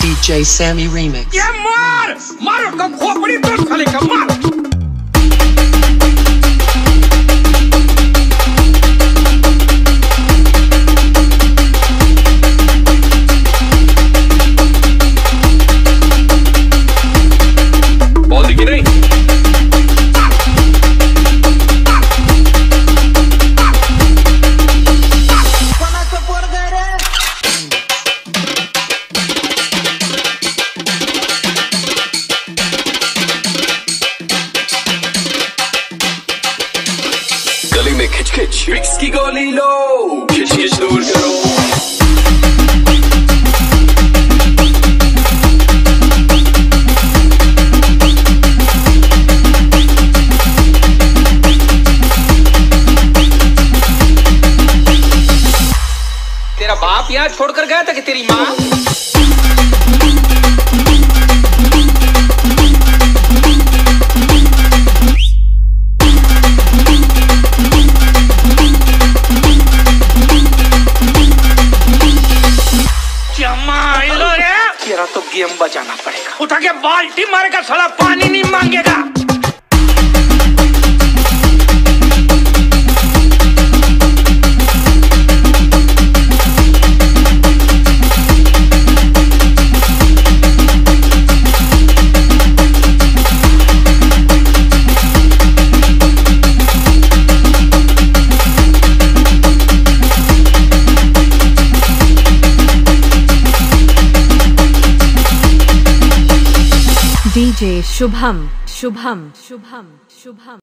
DJ Sammy Remix. ये मार उसका खोपड़ी तोड़ साले का मार। बॉल दिखी नहीं? गली में खिच खिच विक्स की गोली लो, खिच खिच दूर करो। तेरा बाप यहाँ छोड़कर गया था कि तेरी माँ? तेरा तो गेम बचाना पड़ेगा। उठा के बाल्टी मारेगा साला, पानी नहीं मांगेगा। DJ Shubham, Shubham, Shubham, Shubham.